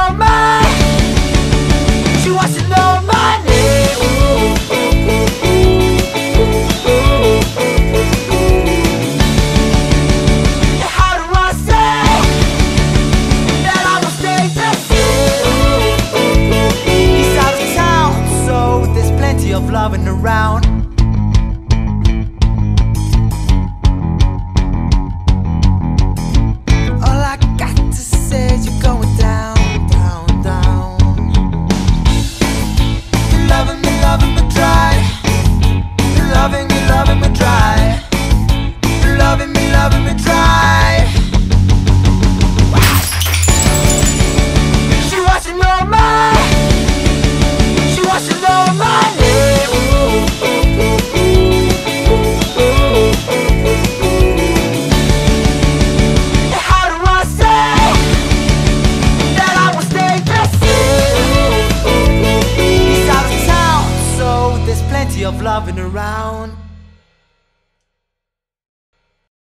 know my, she wants to know my name. And how do I say that I will stay the same? He's out of town, so there's plenty of loving around. All I got to say is you're going down, down, down. You're loving me dry. You're loving me dry. You're loving me dry. She wants to know my, she wants to know my name. And how do I say that I will stay the same? He's out of town, so there's plenty of loving around.